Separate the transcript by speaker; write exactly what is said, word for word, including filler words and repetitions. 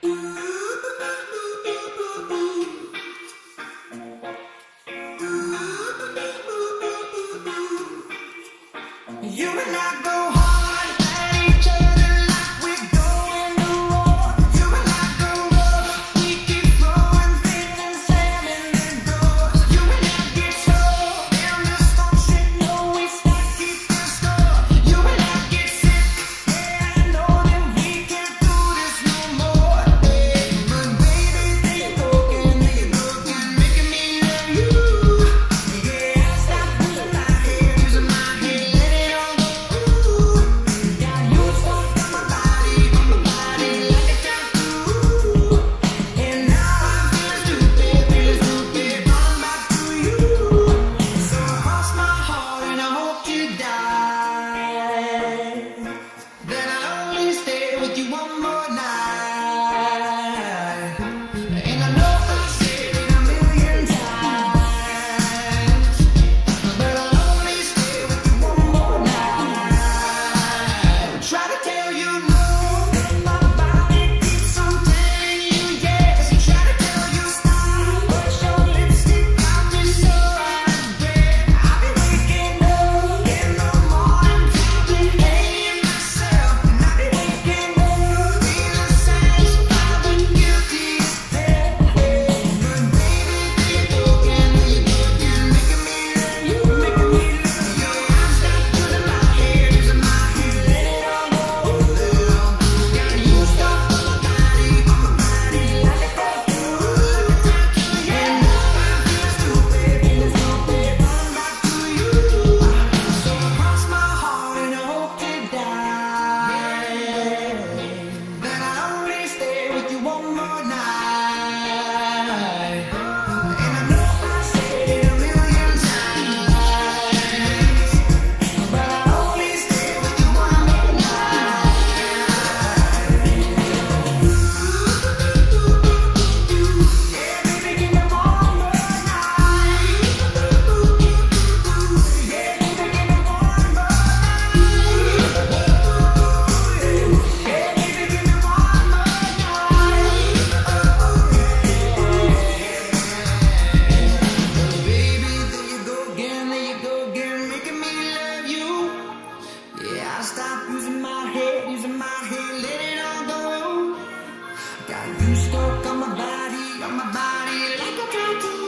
Speaker 1: You and I go hard at each other like we're going to war. You and I go rough, we keep throwing things and slamming the doors. You and I get so damn dysfunction, no, we start keeping score. You and I get sick, yeah, I know that we can't do this no more. Hey, but baby, there you go again, there you go again, making me love you. Yeah, I stop losing my head, losing my head. Stop using my head, using my head, let it all go. Got you stuck on my body, on my body like a tattoo.